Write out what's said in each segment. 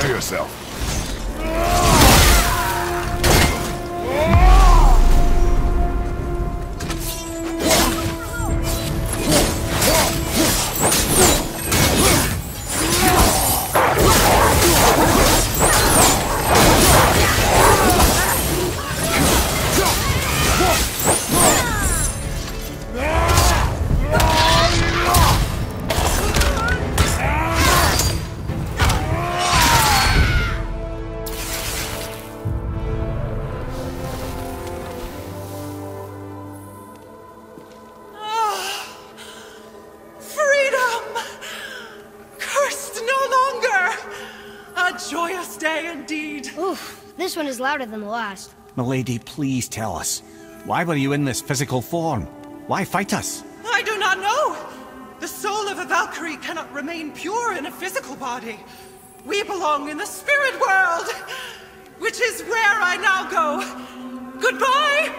yourself. This one is louder than the last. Milady, please tell us. Why were you in this physical form? Why fight us? I do not know! The soul of a Valkyrie cannot remain pure in a physical body. We belong in the spirit world, which is where I now go. Goodbye!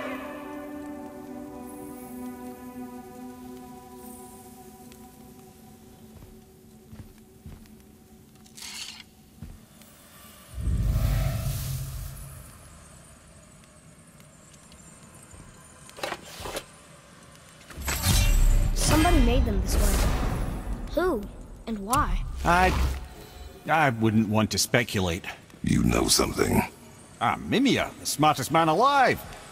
Somebody made them this way. Who? And why? I wouldn't want to speculate. You know something. Mimia, the smartest man alive.